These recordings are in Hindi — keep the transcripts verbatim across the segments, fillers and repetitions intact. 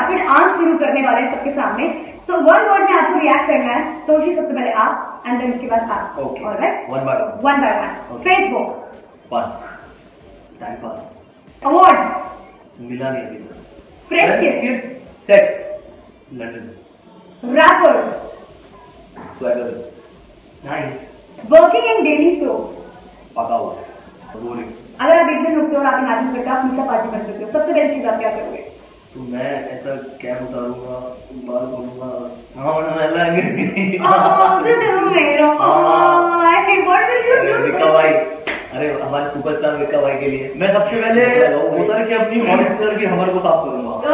रैपिड आंसर शुरू करने वाले हैं सबके सामने। सो वन वर्ड में आपको रिएक्ट करना है। तोशी सबसे पहले आप एंड देन उसके बाद आप। Okay alright, one by one one by one. Facebook, fun, time pass, awards, मिला नहीं अभी तक, friends kiss, sex, London, rappers, swagger, nice, working in daily soaps, पका हुआ, बोरिंग। अगर आप एक दिन रुकते हो और आप नाचन करके आप मीठा पाजी बन चुके हो, सबसे पहली चीज आप क्या करोगे? तो मैं ऐसा कैप उतारूंगा, बाल खोलूंगा, सामने लगेगी। ओह दिल मेरा, I think what will you do? Vikka भाई, अरे हमारे सुपरस्टार विक्का भाई के लिए मैं सबसे पहले उतर के अपनी मॉनिटर की हमर को साफ करूंगा।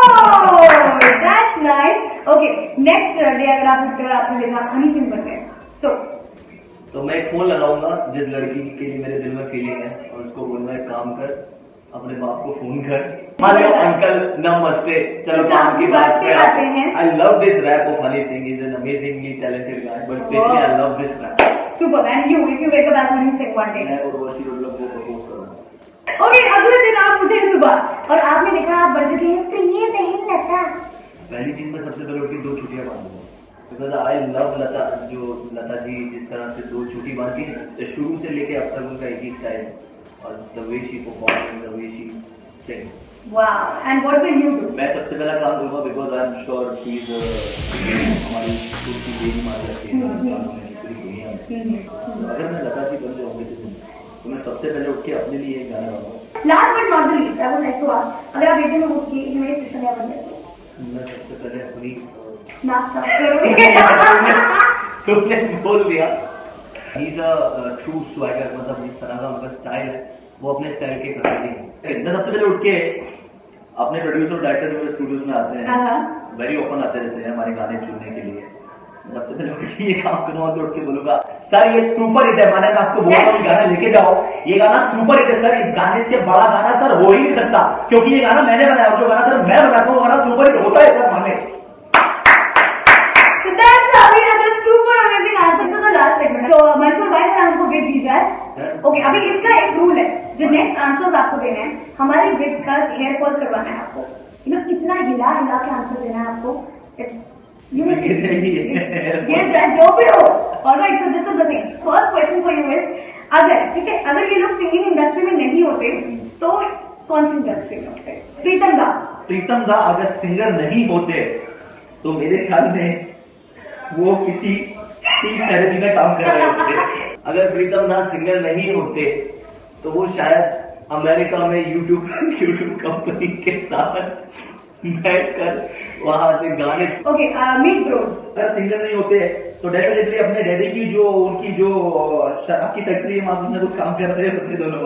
Oh that's nice. Okay, next day अगर आप उठते हो और आपने देखा हनी सिंह बन गए, सो तो मैं एक फोन लगाऊंगा जिस लड़की के लिए मेरे दिल में फीलिंग है और उसको बोलना एक काम कर, अपने बाप को फोन कर, हेलो अंकल नमस्ते, चलो काम की बात पे आते हैं। I love this rap of Honey Singh, is an amazingly talented guy, but specially I love this rap. Super. And you, if you wake up as Honey Singh one day? मैं उर्वशी रोडलक को प्रपोज करूंगा। ओके, अगले दिन आप उठे सुबह और आपने देखा आप बन चुके हैं प्रिय बहन लता। पहली चीज मैं सबसे पहले उठ के दो छुट्टियां बांधूंगा, बिकॉज आई लव लता। जो लता जी जिस तरह से दो छुट्टी बांधती है, शुरू से लेके अब तक उनका एक ही स्टाइल और the way she perform, the way she sing. Wow. And what will you do? मैं सबसे पहला काम करूंगा, because I am sure she is हमारी खुद की देवी माता है पूरी दुनिया में। अगर मैं लता जी बन जाऊंगी तो मैं सबसे पहले उठ के अपने लिए एक गाना गाऊंगा। Last but not the least, I would like to ask, अगर आप एक दिन में उठ के हिमेश रेशमिया बन जाते, मैं सबसे पहले अपनी नाक साफ करोगे? तुमने बोल दिया। He is a true swagger, मतलब जिस तरह का उनका स्टाइल है वो अपने स्टाइल के करते हैं। मैं सबसे पहले उठ के अपने प्रोड्यूसर डायरेक्टर जो मेरे स्टूडियोज में आते हैं, वेरी ऑफन आते रहते हैं हमारे गाने चुनने के लिए, सबसे पहले उठ के ये काम करूंगा तो उठ के बोलूंगा सर ये सुपर हिट है, मैंने मैं आपको बोला हूँ गाना लेके जाओ, ये गाना सुपर हिट है सर, इस गाने से बड़ा गाना सर हो ही नहीं सकता, क्योंकि ये गाना मैंने बनाया, जो गाना सर मैं बनाता हूँ गाना सुपर हिट होता है सर माने। So that's how we had the super amazing answers to the last segment. So Mansoor भाई सर हमको विद दीजिए। ओके, अभी इसका एक रूल है, जो नेक्स्ट आंसर्स आपको देने हैं, हमारे विद का हेयर फॉल करवाना है आपको, यू नो इतना हिला हिला के आंसर देना है आपको, यू नो ये चाहे जो भी हो। Alright, so this is the thing, first question for you is, अगर ठीक है अगर ये लोग सिंगिंग इंडस्ट्री में नहीं होते तो कौन सी इंडस्ट्री में होते? प्रीतम दा। प्रीतम दा अगर सिंगर नहीं होते तो मेरे ख्याल में वो किसी स्पीच थेरेपी में काम कर रहे होते। अगर प्रीतम दा सिंगर नहीं होते तो वो शायद अमेरिका में यूट्यूब यूट्यूब कंपनी के साथ बैठकर वहां से गाने। ओके, मीट ब्रोस। अगर सिंगर नहीं होते तो डेफिनेटली अपने डैडी की जो उनकी जो शराब की फैक्ट्री है वहां कुछ काम कर रहे होते दोनों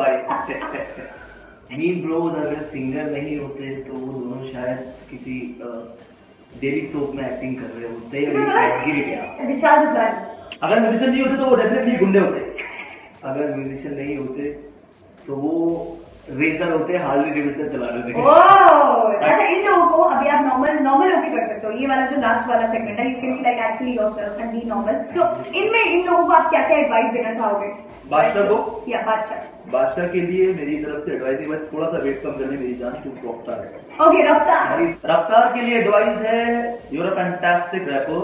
भाई। मीट ब्रोस अगर सिंगर नहीं होते तो वो दोनों शायद किसी डेली सोप में एक्टिंग कर रहे होते हैं। विशाल दुकान। अगर म्यूजिशियन नहीं होते तो वो डेफिनेटली गुंडे होते। अगर म्यूजिशियन नहीं होते तो वो रेसर होते, हार्ली डेविडसन चला रहे थे। ओह, अच्छा इन लोगों को अभी आप नॉर्मल नॉर्मल होके कर सकते हो, ये वाला जो लास्ट वाला सेगमेंट है, you can be like actually yourself and be normal. So इनमें इन लोगों को आप क्या क्या एडवाइस देना चाहोगे? बादशाह को या बादशाह बादशाह के लिए मेरी तरफ से एडवाइस है, बस थोड़ा सा वेट कम करने मेरी जान, तू रॉक स्टार है। ओके, रफ्तार। रफ्तार के लिए एडवाइस है, you are a fantastic rapper,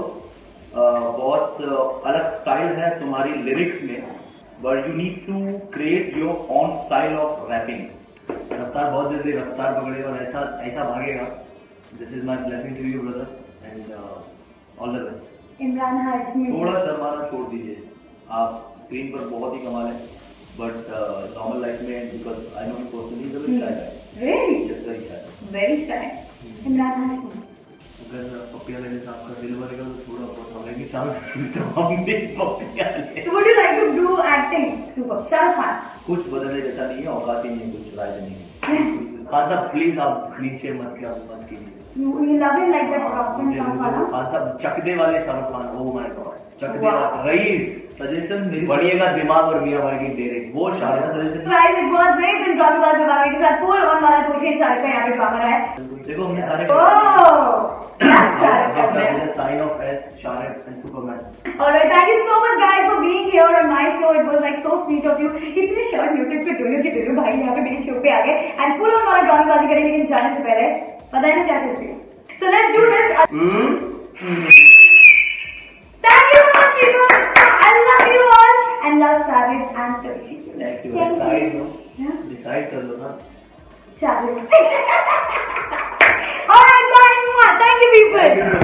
बहुत अलग स्टाइल है तुम्हारी लिरिक्स में, but you need to create your own style of rapping. Raftaar बहुत जल्दी रफ्तार पकड़े और ऐसा ऐसा भागेगा। This is my blessing to you brother and all the best. Emraan Hashmi. थोड़ा शर्माना छोड़ दीजिए, आप स्क्रीन पर बहुत ही कमाल है, बट नॉर्मल लाइफ में because I know you personally is a very shy. Really? Yes, very shy. Very shy. Emraan Hashmi. अगर पपिया लेने से आपका दिल भरेगा तो थोड़ा बहुत हमें भी चांस तो हम भी पपिया ले। Would you like to do acting? Super. Shahrukh Khan. कुछ बदलने जैसा नहीं है, औकात ही नहीं, कुछ राय नहीं है। खान साहब प्लीज आप क्लीन शेव मत किया मत कीजिए। You, you love him like that Rockman song वाला? खान साहब चकदे वाले Shahrukh Khan, oh my god, Chak De Raees suggestion मेरी बढ़िएगा दिमाग और मियां वाले की दे रही वो Shahrukh suggestion. Guys it was great इन ड्रामाबाज जमाने के साथ फुल ऑन वाला दोषी शाहरुख का यहां पे ड्रामा रहा है। देखो हमने सारे ओह दैट्स शाहरुख है, sign off as Shahrukh and superman. Alright, thank you so much guys for being here on my show, it was like so sweet of you. इतने शॉर्ट नोटिस पे दोनों के दोनों भाई यहां पे मेरे शो पे आ गए एंड फुल ऑन वाला ड्रामाबाजी करें, लेकिन जाने से पहले पता है ना क्या करते हैं? So let's do this. Hmm? Thank you so much, people. I love you all and love Shahid and Toshi. Thank you. Decide, no? Yeah? Decide कर लो ना. Shahid. Alright, bye. Thank you, people.